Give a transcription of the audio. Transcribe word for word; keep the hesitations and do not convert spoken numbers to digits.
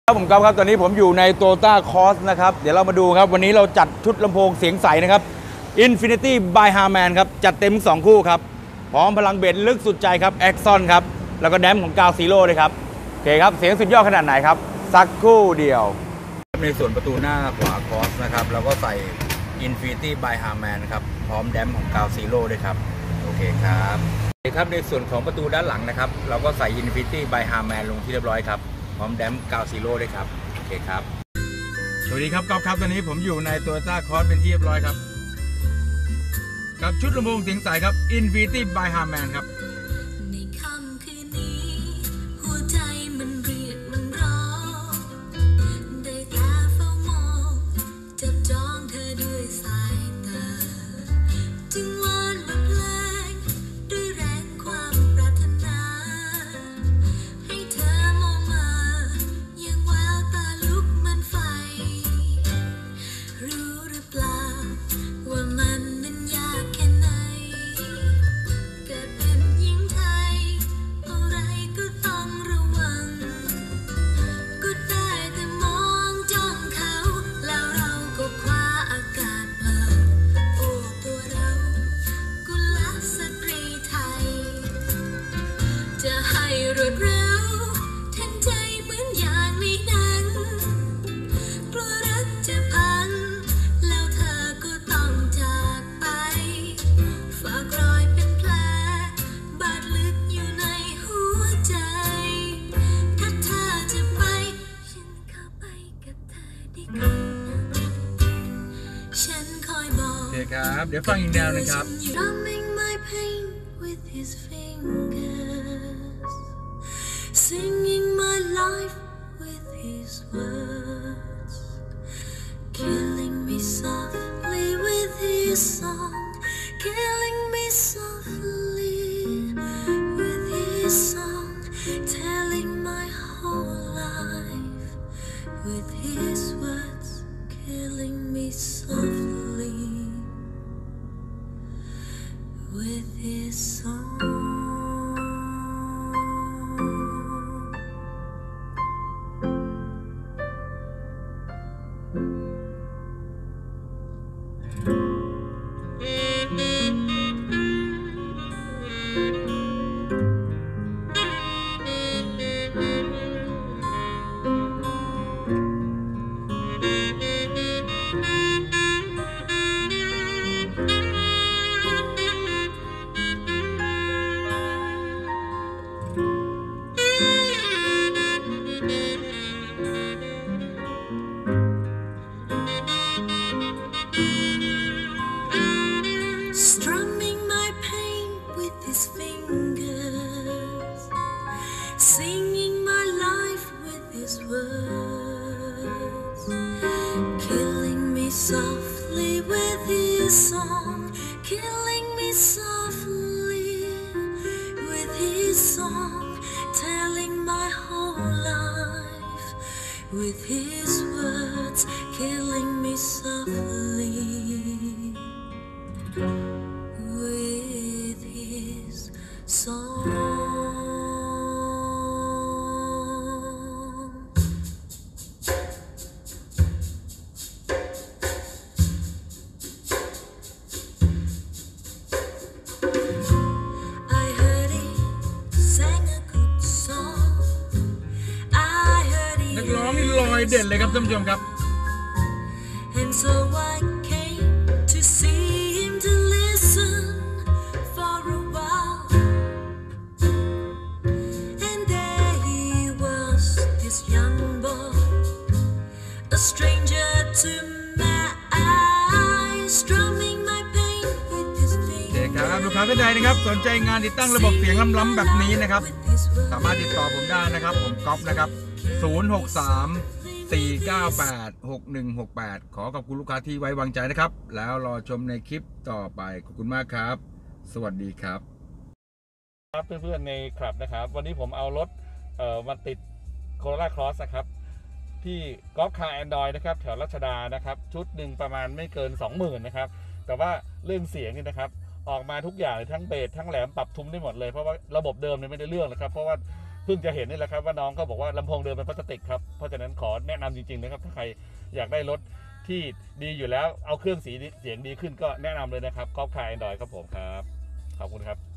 ครับผมครับตอนนี้ผมอยู่ใน Toyota Cross นะครับเดี๋ยวเรามาดูครับวันนี้เราจัดชุดลำโพงเสียงใสนะครับ Infinity by Harman ครับจัดเต็มสองคู่ครับพร้อมพลังเบสลึกสุดใจครับ Axon ครับแล้วก็แดมของกาวซีโร่เลยครับโอเคครับเสียงสุดยอดขนาดไหนครับสักคู่เดียวในส่วนประตูหน้าขวา Cross นะครับเราก็ใส่ Infinity by Harman ครับพร้อมแดมของกาวซีโร่ด้วยครับโอเคครับครับในส่วนของประตูด้านหลังนะครับเราก็ใส่ Infinity by Harman ลงที่เรียบร้อยครับพร้อมแดมกาวซีโร่ด้วยครับโอเคครับสวัสดีครับก๊อฟครับตอนนี้ผมอยู่ใน Toyota Cross เป็นที่เรียบร้อยครับกับชุดลำโพงเสียงใสครับ Infinity by Harman ครับในค่ำคืนนี้หัวใจมันเรียกมันร้องได้แต่เฝ้ามองจับจ้องเธอด้วยสายตาจึงวานละเพลงด้วยแรงความปรารถนาให้เธอมองมายังแววตาลุกมันไฟรู้หรือเปล่าว่ามันนั้นยากแค่ไหนเกิดเป็นหญิงไทยอะไรก็ต้องระวังก็ได้แต่มองจ้องเขาแล้วเราก็คว้าอากาศเปล่าโอ้ตัวเรากุลสตรีไทยจะให้รวดเร็วทันใจเหมือนอย่างในหนังกลัวรักจะพังแล้วเธอก็ต้องจากไปฝากรอยเป็นแผลบาดลึกอยู่ในหัวใจถ้าเธอจะไปฉันเข้าไปกับเธอดีกว่าฉันคอยบอกโอเคครับเดี๋ยวฟังอีกแนวนึงครับ Drumming my pain with his fingers Singing my life with his words Killing me softly with his song Killing me softly with his song Telling my whole life with his words Killing me softly with his song Strumming my pain with his fingers Singing my life with his words Killing me softly with his song Killing me softly with his song Telling my whole life with his words Killing me softly with his song I heard he sang a good song I heard he นักร้องนี่ลอยเด่นเลยครับท่านผู้ชมครับ And so I came to see him to listen for a while And there he was, this young boy A stranger to my eyes Strumming my pain with his โอเค fingers ครับลูกค้าท่านใดนะครับสนใจงานติดตั้งระบบเสียงล้ำๆแบบนี้นะครับ with his words สามารถติดต่อผมได้นะครับผมก๊อฟนะครับศูนย์ หก สาม สี่ เก้า แปด หก หนึ่ง หก แปดขอขอบคุณลูกค้าที่ไว้วางใจนะครับแล้วรอชมในคลิปต่อไปขอบคุณมากครับสวัสดีครับครับเพื่อนๆในคลับนะครับวันนี้ผมเอารถเอ่อมาติดโคโรล่าครอสนะครับที่กอล์ฟคาร์แอนดรอยนะครับแถวรัชดานะครับชุดหนึ่งประมาณไม่เกิน สองหมื่น นะครับแต่ว่าเรื่องเสียงนี่นะครับ ออกมาทุกอย่างเลยทั้งเบสทั้งแหลมปรับทุ้มได้หมดเลยเพราะว่าระบบเดิมเนี่ยไม่ได้เรื่องนะครับเพราะว่าพิ่งจะเห็นนี่แหละครับว่าน้องเขาบอกว่าลำโพงเดิมเป็นพลาสติกครับเพราะฉะนั้นขอแนะนำจริงๆนะครับถ้าใครอยากได้รถที่ดีอยู่แล้วเอาเครื่องสีเสียงดีขึ้นก็แนะนำเลยนะครับก๊อฟคาร์แอนดรอยครับผมครับขอบคุณครับ